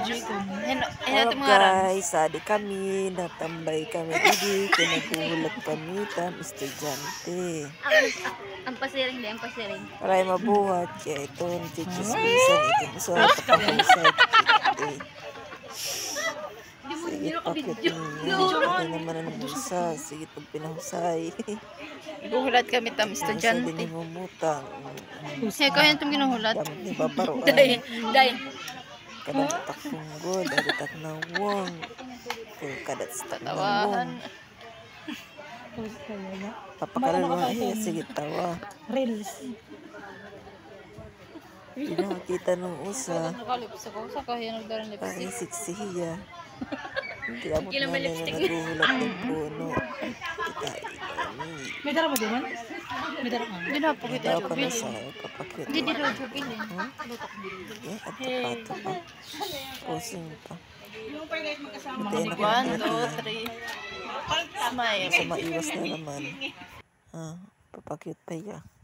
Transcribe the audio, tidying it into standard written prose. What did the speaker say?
Hello guys, adi kami, natambay kami didi, kinagulat kami tam estudyante. Ang pasiring din, ang pasiring. Para mabuhat, kaya ito, chichismisan, ito gusto na kapahusay. Sige, pakit niya. Ito naman ang busa, sige itong pinahusay. Guhulat kami tam estudyante. Sa din mumutang. Siya ko yan itong ginuhulat. Gamit ni babaroan. Day. Kadang takunggo, dari taknawang. Kadat sa taknawang. Papakalaluan, sige tawa. Reels. Pinakita nung usa. Nakalipsa ko. Sa kaya nagdaran lipstick. Parang siksihiya. Hindi abot na na naguhulat ng puno. Kita May dara mo din man? May dara mo. Ginapo kita pa na jubilin. sa kapakit. Hindi dito jubilin. At pato pa. Pusing pa. Buti na 1, 2, 3. Smile. Sa maiwas na naman. Papakit pa iya.